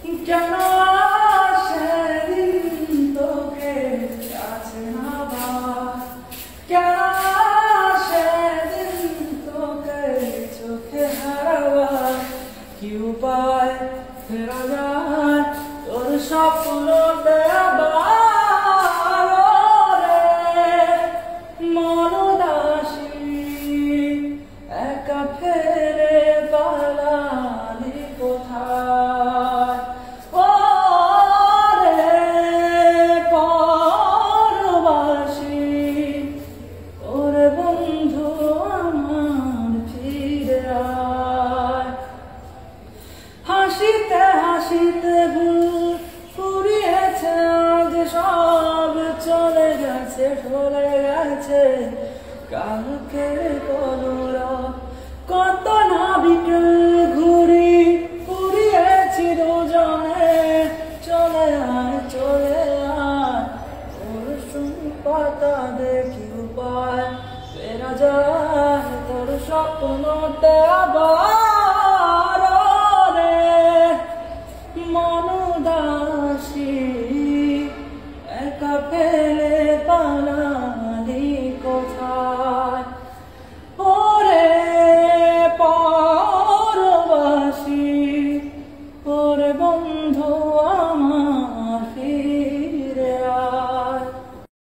কেন সেদিন তোকে কাছে না পাওয়া, কেন সেদিন তোকে চোখে হারাবার কি উপায় ফেরা যায় তোর স্বপ্নতে আবার রে মন দাসী একা ফেরে পালালি কোথায় ও রে পরবাসী ওরে বন্ধু আমার ফিরে আয়। হাসিতে হাসিতে ভুল ফুরিয়েছে আজ সব চলে গেছে কালকে কলরা কত না বিকেল ঘুরি ফুরিয়েছি দুজনে চলে আয় ওর পাতা দেখি উপায় ফেরা যায় তোর স্বপ্ন